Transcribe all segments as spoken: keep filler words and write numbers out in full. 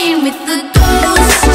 playing with the ghost.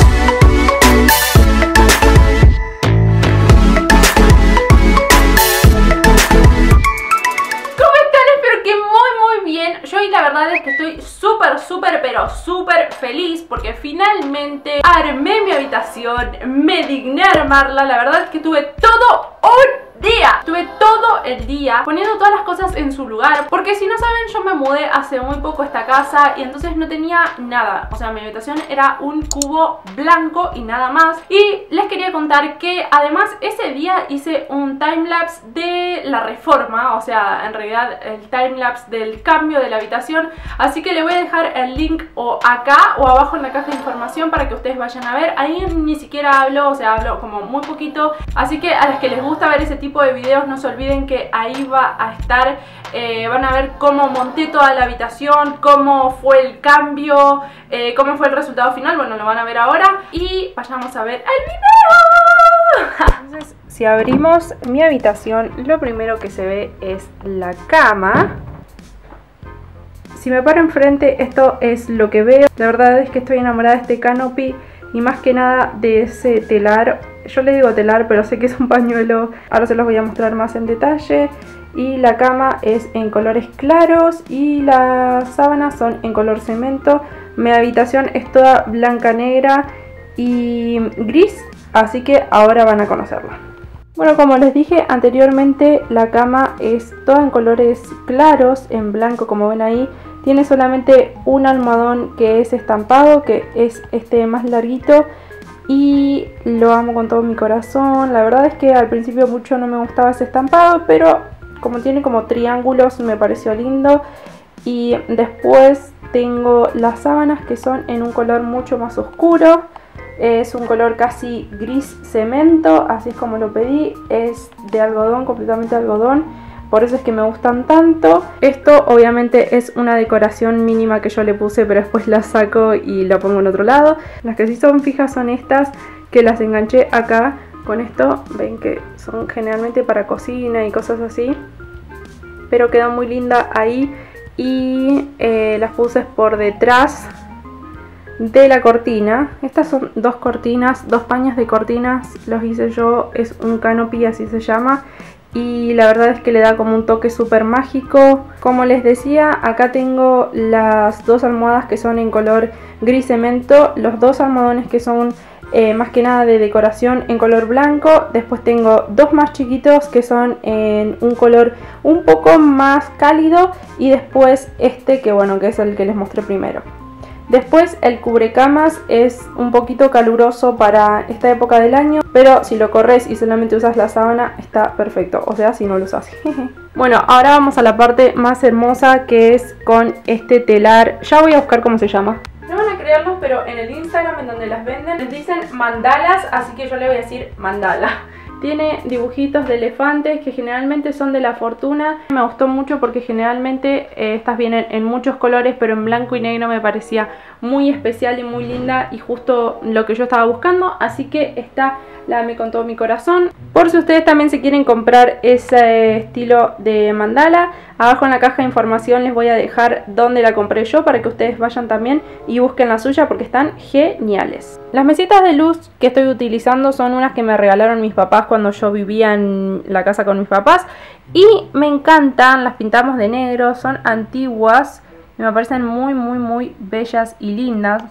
Yo y la verdad es que estoy súper, súper, pero súper feliz porque finalmente armé mi habitación, me digné a armarla. La verdad es que tuve todo un día, tuve todo el día poniendo todas las cosas en su lugar, porque si no saben, yo me mudé hace muy poco a esta casa y entonces no tenía nada. O sea, mi habitación era un cubo blanco y nada más. Y les quería contar que además ese día hice un timelapse de la reforma, o sea, en realidad el timelapse del cambio de la habitación. Así que le voy a dejar el link o acá o abajo en la caja de información para que ustedes vayan a ver. Ahí ni siquiera hablo, o sea, hablo como muy poquito. Así que a las que les gusta ver ese tipo de videos, no se olviden que ahí va a estar. Eh, van a ver cómo monté toda la habitación, cómo fue el cambio, eh, cómo fue el resultado final. Bueno, lo van a ver ahora y vayamos a ver el video. Entonces, si abrimos mi habitación, lo primero que se ve es la cama. Si me paro enfrente, esto es lo que veo. La verdad es que estoy enamorada de este canopy y más que nada de ese telar. Yo le digo telar, pero sé que es un pañuelo. Ahora se los voy a mostrar más en detalle. Y la cama es en colores claros y las sábanas son en color cemento. Mi habitación es toda blanca, negra y gris, así que ahora van a conocerla. Bueno, como les dije anteriormente, la cama es toda en colores claros, en blanco como ven ahí. Tiene solamente un almohadón que es estampado, que es este más larguito. Y lo amo con todo mi corazón. La verdad es que al principio mucho no me gustaba ese estampado, pero como tiene como triángulos me pareció lindo. Y después tengo las sábanas que son en un color mucho más oscuro. Es un color casi gris cemento, así es como lo pedí. Es de algodón, completamente algodón. Por eso es que me gustan tanto. Esto obviamente es una decoración mínima que yo le puse, pero después la saco y la pongo en otro lado. Las que sí son fijas son estas, que las enganché acá con esto. Ven que son generalmente para cocina y cosas así, pero queda muy linda ahí. Y eh, las puse por detrás de la cortina. Estas son dos cortinas, dos paños de cortinas. Los hice yo, es un canopy, así se llama. Y la verdad es que le da como un toque súper mágico. Como les decía, acá tengo las dos almohadas que son en color gris cemento. Los dos almohadones que son eh, más que nada de decoración en color blanco. Después tengo dos más chiquitos que son en un color un poco más cálido. Y después este que bueno, que es el que les mostré primero. Después el cubrecamas es un poquito caluroso para esta época del año, pero si lo corres y solamente usas la sábana está perfecto, o sea, si no lo usas. Bueno, ahora vamos a la parte más hermosa, que es con este telar. Ya voy a buscar cómo se llama. No van a creerlo, pero en el Instagram en donde las venden les dicen mandalas, así que yo le voy a decir mandala. Tiene dibujitos de elefantes que generalmente son de la fortuna. Me gustó mucho porque generalmente eh, estas vienen en muchos colores, pero en blanco y negro me parecía muy especial y muy linda y justo lo que yo estaba buscando. Así que esta la amé con todo mi corazón. Por si ustedes también se quieren comprar ese estilo de mandala, abajo en la caja de información les voy a dejar dónde la compré yo para que ustedes vayan también y busquen la suya porque están geniales. Las mesitas de luz que estoy utilizando son unas que me regalaron mis papás cuando yo vivía en la casa con mis papás y me encantan, las pintamos de negro, son antiguas y me parecen muy muy muy bellas y lindas.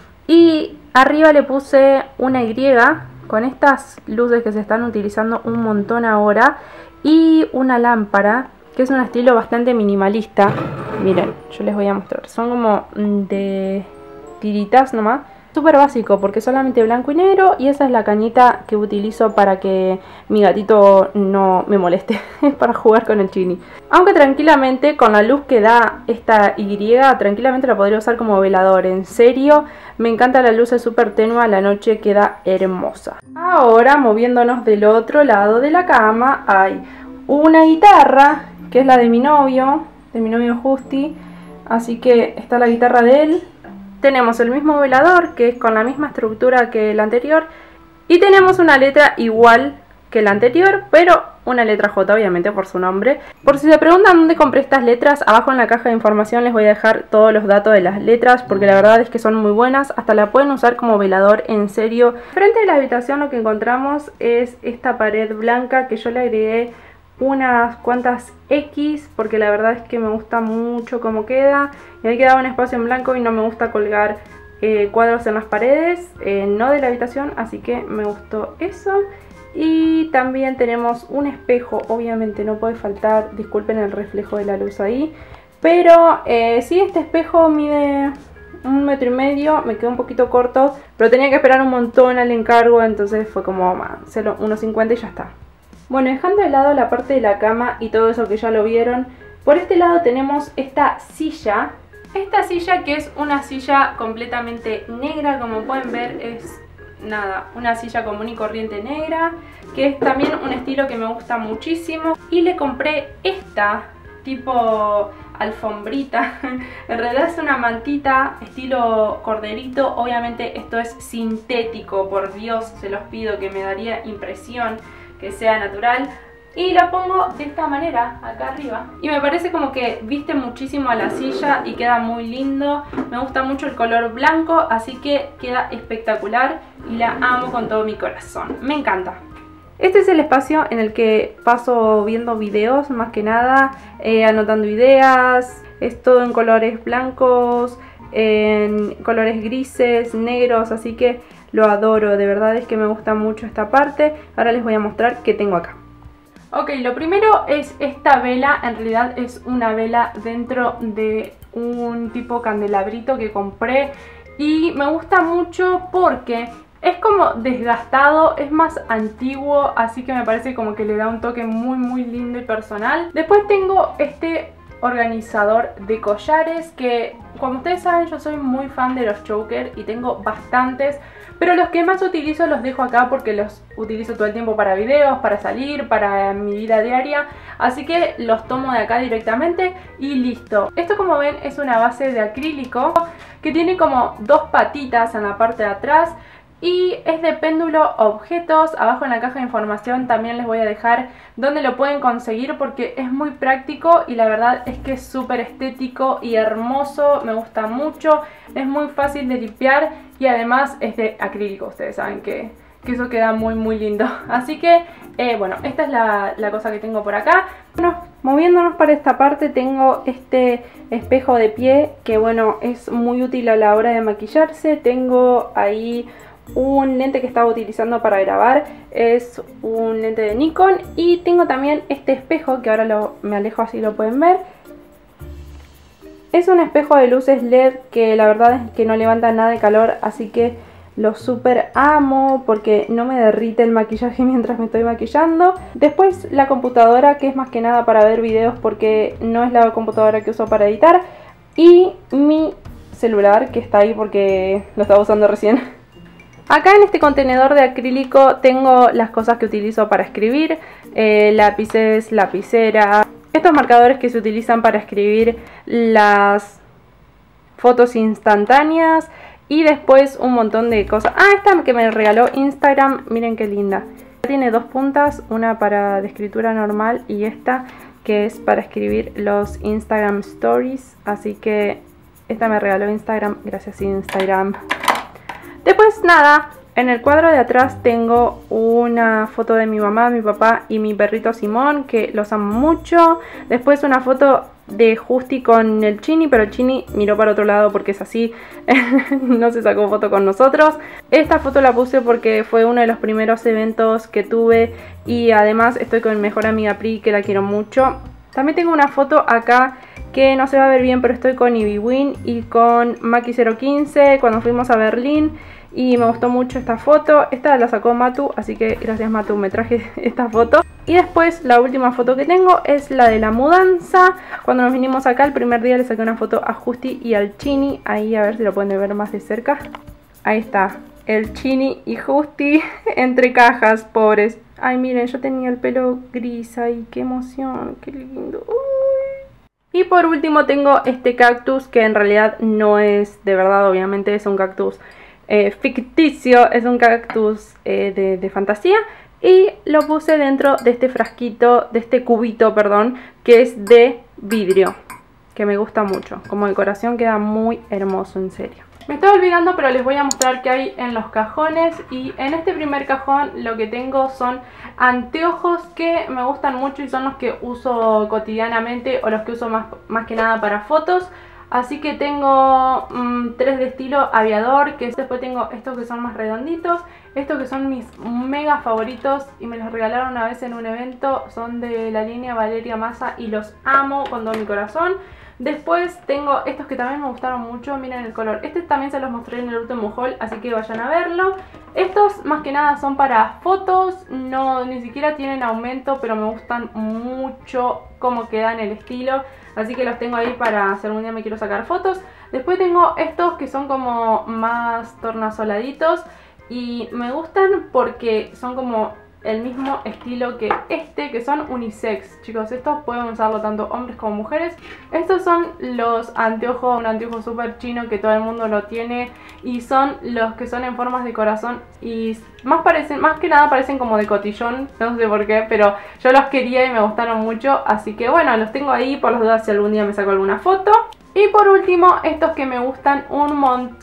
Y arriba le puse una Y con estas luces que se están utilizando un montón ahora y una lámpara que es un estilo bastante minimalista. Miren, yo les voy a mostrar, son como de tiritas nomás. Súper básico porque solamente blanco y negro y esa es la cañita que utilizo para que mi gatito no me moleste, para jugar con el Chini. Aunque tranquilamente con la luz que da esta Y, tranquilamente la podría usar como velador, en serio, me encanta la luz, es súper tenue, a la noche queda hermosa. Ahora moviéndonos del otro lado de la cama hay una guitarra que es la de mi novio, de mi novio Justi, así que está la guitarra de él. Tenemos el mismo velador, que es con la misma estructura que el anterior. Y tenemos una letra igual que la anterior, pero una letra J, obviamente por su nombre. Por si se preguntan dónde compré estas letras, abajo en la caja de información les voy a dejar todos los datos de las letras, porque la verdad es que son muy buenas, hasta la pueden usar como velador, en serio. Frente de la habitación lo que encontramos es esta pared blanca que yo le agregué unas cuantas X, porque la verdad es que me gusta mucho cómo queda. Y ahí quedaba un espacio en blanco y no me gusta colgar eh, cuadros en las paredes, eh, no de la habitación, así que me gustó eso. Y también tenemos un espejo, obviamente no puede faltar, disculpen el reflejo de la luz ahí. Pero eh, sí, este espejo mide un metro y medio, me quedó un poquito corto, pero tenía que esperar un montón al encargo, entonces fue como uno cincuenta y ya está. Bueno, dejando de lado la parte de la cama y todo eso que ya lo vieron, por este lado tenemos esta silla. Esta silla que es una silla completamente negra, como pueden ver es nada, una silla común y corriente negra, que es también un estilo que me gusta muchísimo. Y le compré esta tipo alfombrita, en realidad es una mantita estilo corderito, obviamente esto es sintético, por Dios se los pido, que me daría impresión que sea natural. Y la pongo de esta manera, acá arriba. Y me parece como que viste muchísimo a la silla y queda muy lindo. Me gusta mucho el color blanco, así que queda espectacular y la amo con todo mi corazón. Me encanta. Este es el espacio en el que paso viendo videos, más que nada, eh, anotando ideas. Es todo en colores blancos, en colores grises, negros, así que lo adoro, de verdad es que me gusta mucho esta parte. Ahora les voy a mostrar qué tengo acá. Ok, lo primero es esta vela, en realidad es una vela dentro de un tipo candelabrito que compré. Y me gusta mucho porque es como desgastado, es más antiguo, así que me parece como que le da un toque muy muy lindo y personal. Después tengo este organizador de collares que, como ustedes saben, yo soy muy fan de los choker y tengo bastantes, pero los que más utilizo los dejo acá porque los utilizo todo el tiempo para videos, para salir, para mi vida diaria, así que los tomo de acá directamente y listo. Esto, como ven, es una base de acrílico que tiene como dos patitas en la parte de atrás y es de péndulo objetos. Abajo en la caja de información también les voy a dejar dónde lo pueden conseguir porque es muy práctico y la verdad es que es súper estético y hermoso, me gusta mucho, es muy fácil de limpiar y además es de acrílico, ustedes saben que, que eso queda muy muy lindo. Así que eh, bueno, esta es la, la cosa que tengo por acá. Bueno, moviéndonos para esta parte tengo este espejo de pie que bueno, es muy útil a la hora de maquillarse. Tengo ahí un lente que estaba utilizando para grabar, es un lente de Nikon. Y tengo también este espejo que ahora lo, me alejo así lo pueden ver. Es un espejo de luces L E D que la verdad es que no levanta nada de calor, así que lo súper amo porque no me derrite el maquillaje mientras me estoy maquillando. Después la computadora, que es más que nada para ver videos porque no es la computadora que uso para editar. Y mi celular, que está ahí porque lo estaba usando recién. Acá en este contenedor de acrílico tengo las cosas que utilizo para escribir, eh, lápices, lapicera, estos marcadores que se utilizan para escribir las fotos instantáneas y después un montón de cosas. Ah, esta que me regaló Instagram, miren qué linda. Tiene dos puntas, una para de escritura normal y esta que es para escribir los Instagram Stories, así que esta me regaló Instagram, gracias Instagram. Después nada, en el cuadro de atrás tengo una foto de mi mamá, mi papá y mi perrito Simón, que los amo mucho. Después una foto de Justi con el Chini, pero el Chini miró para otro lado porque es así, no se sacó foto con nosotros. Esta foto la puse porque fue uno de los primeros eventos que tuve y además estoy con mi mejor amiga Pri, que la quiero mucho. También tengo una foto acá que no se va a ver bien, pero estoy con Ivy Win y con Maki cero quince cuando fuimos a Berlín y me gustó mucho esta foto. Esta la sacó Matu, así que gracias Matu, me traje esta foto. Y después la última foto que tengo es la de la mudanza. Cuando nos vinimos acá el primer día le saqué una foto a Justi y al Chini. Ahí a ver si lo pueden ver más de cerca. Ahí está, el Chini y Justi entre cajas, pobres. Ay, miren, yo tenía el pelo gris ahí, qué emoción, qué lindo. Uy. Y por último tengo este cactus que en realidad no es de verdad, obviamente es un cactus eh, ficticio, es un cactus eh, de, de fantasía, y lo puse dentro de este frasquito, de este cubito, perdón, que es de vidrio, que me gusta mucho. Como decoración queda muy hermoso, en serio. Me estaba olvidando, pero les voy a mostrar qué hay en los cajones. Y en este primer cajón lo que tengo son anteojos que me gustan mucho y son los que uso cotidianamente o los que uso más, más que nada para fotos. Así que tengo mmm, tres de estilo aviador, que después tengo estos que son más redonditos, estos que son mis mega favoritos y me los regalaron una vez en un evento, son de la línea Valeria Massa y los amo con todo mi corazón. Después tengo estos que también me gustaron mucho, miren el color, este también se los mostré en el último haul, así que vayan a verlo. Estos más que nada son para fotos, no ni siquiera tienen aumento, pero me gustan mucho cómo quedan el estilo. Así que los tengo ahí para si algún día me quiero sacar fotos. Después tengo estos que son como más tornasoladitos y me gustan porque son como el mismo estilo que este, que son unisex. Chicos, estos pueden usarlo tanto hombres como mujeres. Estos son los anteojos, un anteojo súper chino que todo el mundo lo tiene. Y son los que son en formas de corazón y más parecen, más que nada parecen como de cotillón, no sé por qué, pero yo los quería y me gustaron mucho. Así que bueno, los tengo ahí por las dudas si algún día me saco alguna foto. Y por último, estos que me gustan un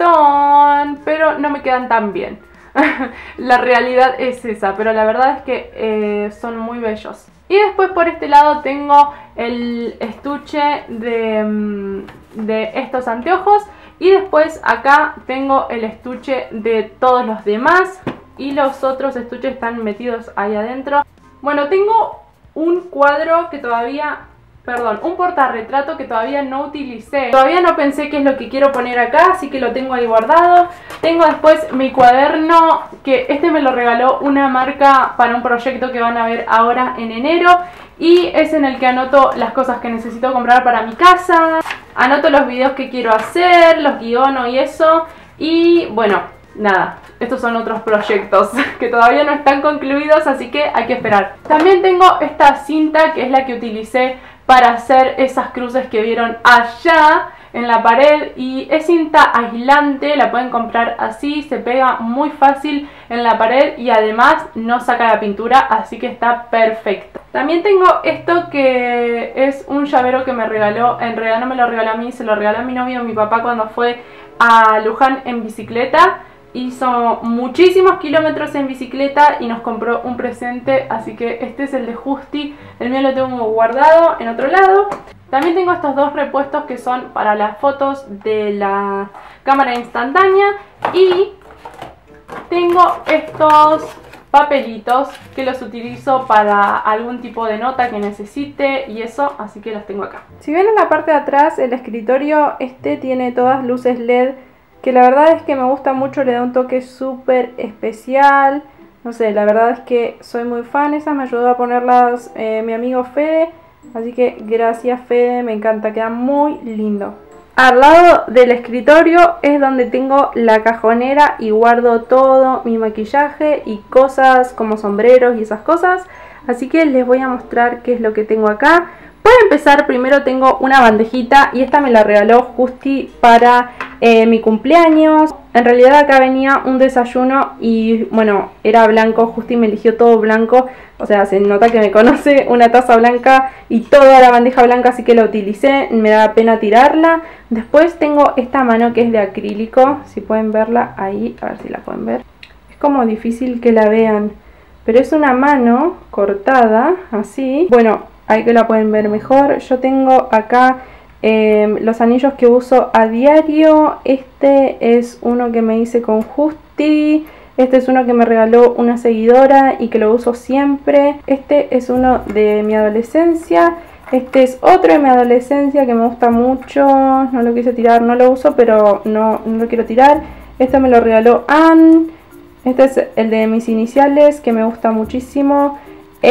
montón, pero no me quedan tan bien. La realidad es esa, pero la verdad es que eh, son muy bellos. Y después por este lado tengo el estuche de, de estos anteojos. Y después acá tengo el estuche de todos los demás. Y los otros estuches están metidos ahí adentro. Bueno, tengo un cuadro que todavía... Perdón, un portarretrato que todavía no utilicé. Todavía no pensé qué es lo que quiero poner acá, así que lo tengo ahí guardado. Tengo después mi cuaderno, que este me lo regaló una marca para un proyecto que van a ver ahora en enero. Y es en el que anoto las cosas que necesito comprar para mi casa. Anoto los videos que quiero hacer, los guiono y eso. Y bueno, nada, estos son otros proyectos que todavía no están concluidos, así que hay que esperar. También tengo esta cinta que es la que utilicé para hacer esas cruces que vieron allá en la pared. Y es cinta aislante, la pueden comprar así, se pega muy fácil en la pared y además no saca la pintura, así que está perfecto. También tengo esto que es un llavero que me regaló, en realidad no me lo regaló a mí, se lo regaló a mi novio, mi papá cuando fue a Luján en bicicleta. Hizo muchísimos kilómetros en bicicleta y nos compró un presente, así que este es el de Justi, el mío lo tengo guardado en otro lado. También tengo estos dos repuestos que son para las fotos de la cámara instantánea y tengo estos papelitos que los utilizo para algún tipo de nota que necesite y eso, así que los tengo acá. Si ven en la parte de atrás el escritorio, este tiene todas luces L E D que la verdad es que me gusta mucho, le da un toque súper especial. No sé, la verdad es que soy muy fan. Esas me ayudó a ponerlas eh, mi amigo Fede, así que gracias Fede, me encanta, queda muy lindo. Al lado del escritorio es donde tengo la cajonera y guardo todo mi maquillaje y cosas como sombreros y esas cosas. Así que les voy a mostrar qué es lo que tengo acá. Para empezar, primero tengo una bandejita y esta me la regaló Justi para eh, mi cumpleaños. En realidad acá venía un desayuno y bueno, era blanco, Justi me eligió todo blanco. O sea, se nota que me conoce, una taza blanca y toda la bandeja blanca, así que la utilicé, me da pena tirarla. Después tengo esta mano que es de acrílico, si pueden verla ahí, a ver si la pueden ver. Es como difícil que la vean, pero es una mano cortada, así. Bueno, ahí que la pueden ver mejor. Yo tengo acá eh, los anillos que uso a diario. Este es uno que me hice con Justi. Este es uno que me regaló una seguidora y que lo uso siempre. Este es uno de mi adolescencia. Este es otro de mi adolescencia que me gusta mucho. No lo quise tirar, no lo uso, pero no, no lo quiero tirar. Este me lo regaló Anne. Este es el de mis iniciales que me gusta muchísimo.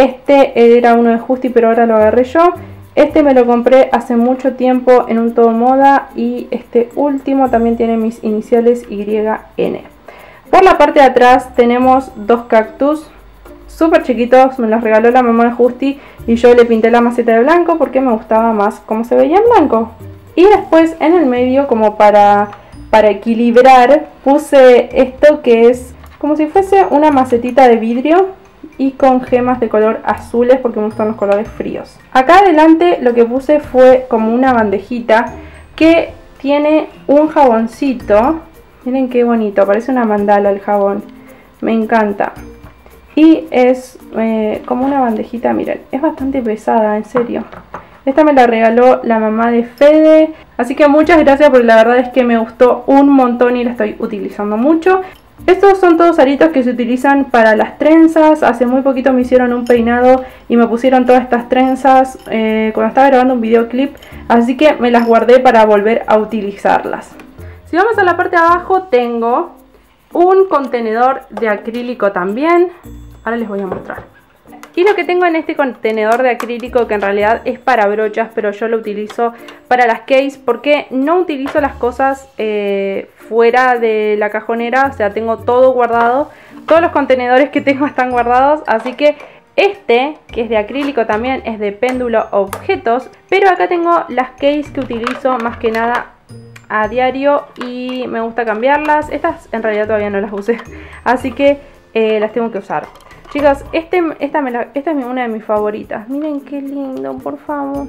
Este era uno de Justi, pero ahora lo agarré yo. Este me lo compré hace mucho tiempo en un todo moda. Y este último también tiene mis iniciales Y N. Por la parte de atrás tenemos dos cactus súper chiquitos. Me los regaló la mamá de Justi y yo le pinté la maceta de blanco porque me gustaba más cómo se veía en blanco. Y después en el medio, como para, para equilibrar, puse esto que es como si fuese una macetita de vidrio. y con gemas de color azules porque me gustan los colores fríos. Acá adelante lo que puse fue como una bandejita que tiene un jaboncito. Miren qué bonito, parece una mandala el jabón. Me encanta. Y es eh, como una bandejita, miren, es bastante pesada, en serio. Esta me la regaló la mamá de Fede. Así que muchas gracias porque la verdad es que me gustó un montón y la estoy utilizando mucho. Estos son todos aritos que se utilizan para las trenzas. Hace muy poquito me hicieron un peinado y me pusieron todas estas trenzas eh, cuando estaba grabando un videoclip. Así que me las guardé para volver a utilizarlas. Si vamos a la parte de abajo tengo un contenedor de acrílico también. Ahora les voy a mostrar. Y lo que tengo en este contenedor de acrílico, que en realidad es para brochas, pero yo lo utilizo para las case porque no utilizo las cosas eh, fuera de la cajonera. O sea, tengo todo guardado. Todos los contenedores que tengo están guardados. Así que este, que es de acrílico también, es de péndulo objetos. Pero acá tengo las case que utilizo más que nada a diario y me gusta cambiarlas. Estas en realidad todavía no las usé. Así que eh, las tengo que usar. Chicos, este, esta, me la, esta es una de mis favoritas. Miren qué lindo, por favor.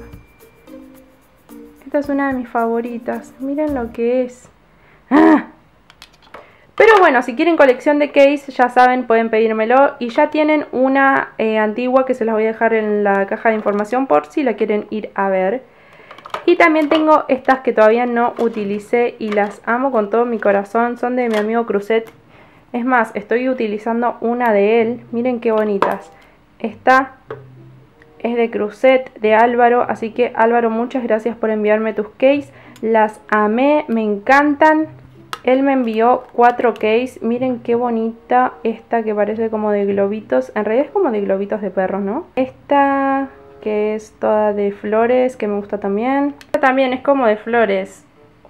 Esta es una de mis favoritas. Miren lo que es. ¡Ah! Pero bueno, si quieren colección de case, ya saben, pueden pedírmelo. Y ya tienen una eh, antigua que se las voy a dejar en la caja de información por si la quieren ir a ver. Y también tengo estas que todavía no utilicé y las amo con todo mi corazón. Son de mi amigo Cruzet. Es más, estoy utilizando una de él. Miren qué bonitas. Esta es de Cruzet, de Álvaro. Así que Álvaro, muchas gracias por enviarme tus case. Las amé, me encantan. Él me envió cuatro case. Miren qué bonita esta que parece como de globitos. En realidad es como de globitos de perros, ¿no? Esta que es toda de flores, que me gusta también. Esta también es como de flores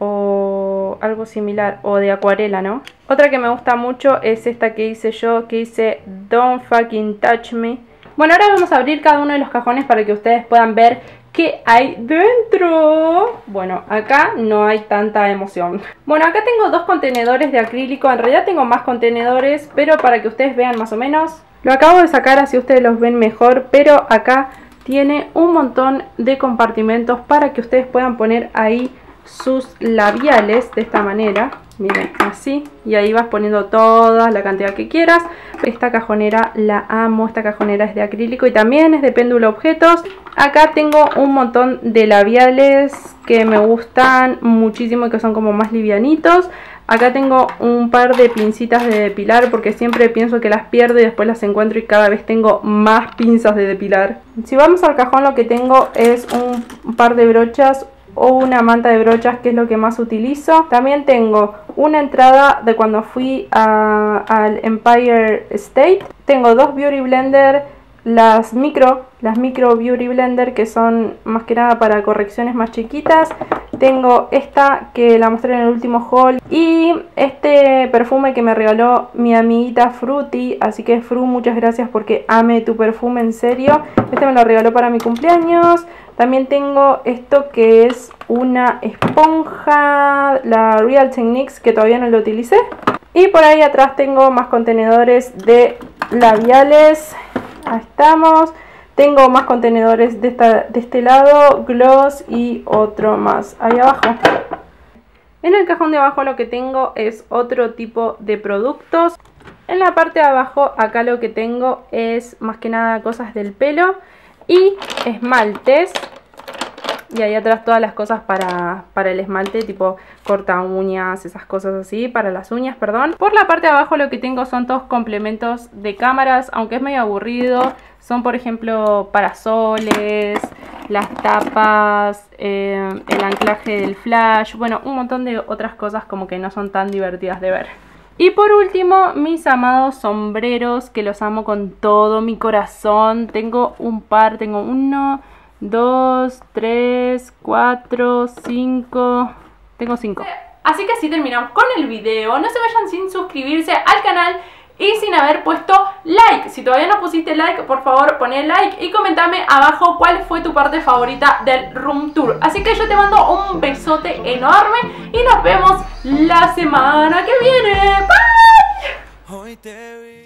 o algo similar, o de acuarela, ¿no? Otra que me gusta mucho es esta que hice yo, que hice Don't Fucking Touch Me. Bueno, ahora vamos a abrir cada uno de los cajones para que ustedes puedan ver qué hay dentro. Bueno, acá no hay tanta emoción. Bueno, acá tengo dos contenedores de acrílico. En realidad tengo más contenedores, pero para que ustedes vean más o menos. Lo acabo de sacar así ustedes los ven mejor, pero acá tiene un montón de compartimentos para que ustedes puedan poner ahí sus labiales de esta manera. Miren, así. Y ahí vas poniendo toda la cantidad que quieras. Esta cajonera la amo. Esta cajonera es de acrílico y también es de péndulo objetos. Acá tengo un montón de labiales que me gustan muchísimo y que son como más livianitos. Acá tengo un par de pincitas de depilar porque siempre pienso que las pierdo y después las encuentro y cada vez tengo más pinzas de depilar. Si vamos al cajón, lo que tengo es un par de brochas o una manta de brochas, que es lo que más utilizo. También tengo una entrada de cuando fui a, al Empire State. Tengo dos Beauty Blender, las micro, las micro Beauty Blender, que son más que nada para correcciones más chiquitas. Tengo esta que la mostré en el último haul y este perfume que me regaló mi amiguita Fruity. Así que Fru, muchas gracias porque amé tu perfume, en serio. Este me lo regaló para mi cumpleaños. También tengo esto que es una esponja, la Real Techniques, que todavía no lo utilicé. Y por ahí atrás tengo más contenedores de labiales. Ahí estamos. Tengo más contenedores de, esta, de este lado, gloss y otro más ahí abajo. En el cajón de abajo lo que tengo es otro tipo de productos. En la parte de abajo acá lo que tengo es más que nada cosas del pelo y esmaltes. Y ahí atrás todas las cosas para, para el esmalte, tipo corta uñas, esas cosas así, para las uñas, perdón. Por la parte de abajo lo que tengo son todos complementos de cámaras, aunque es medio aburrido. Son por ejemplo parasoles, las tapas, eh, el anclaje del flash, bueno, un montón de otras cosas como que no son tan divertidas de ver. Y por último, mis amados sombreros, que los amo con todo mi corazón. Tengo un par, tengo uno, dos, tres, cuatro, cinco. Tengo cinco. Así que así terminamos con el video. No se vayan sin suscribirse al canal y sin haber puesto like. Si todavía no pusiste like, por favor poné like y comentame abajo cuál fue tu parte favorita del room tour. Así que yo te mando un besote enorme y nos vemos la semana que viene. Bye.